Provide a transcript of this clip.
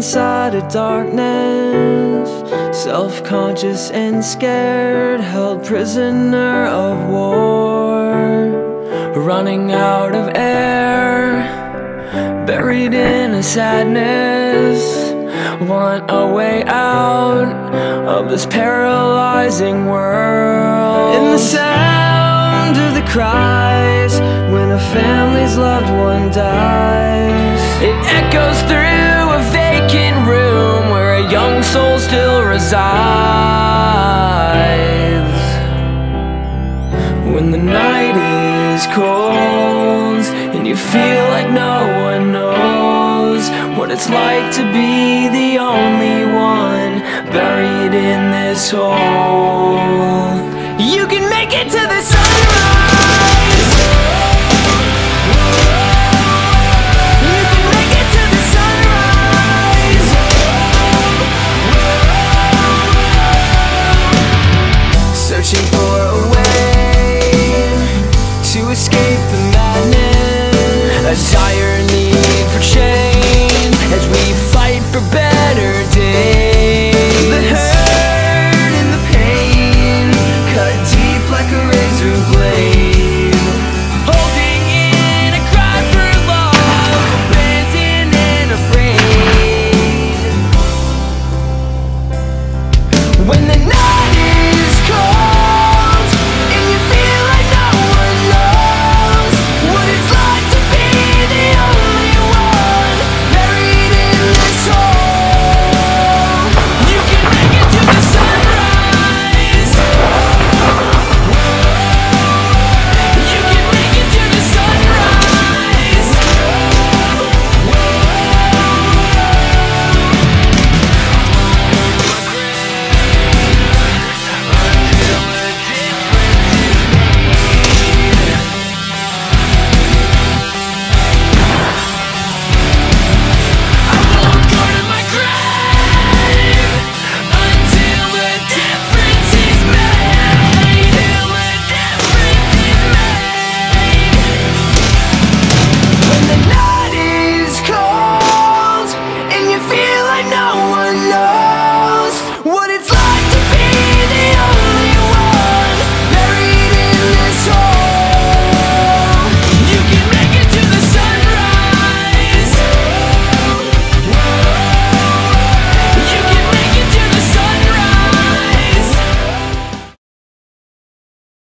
inside a darkness, self-conscious and scared, held prisoner of war, running out of air, buried in a sadness, want a way out of this paralyzing world. In the sound of the cries when a family's loved one dies, it echoes through a vacant room where a young soul still resides. When the night is cold and you feel like no one knows what it's like to be the only one buried in this hole.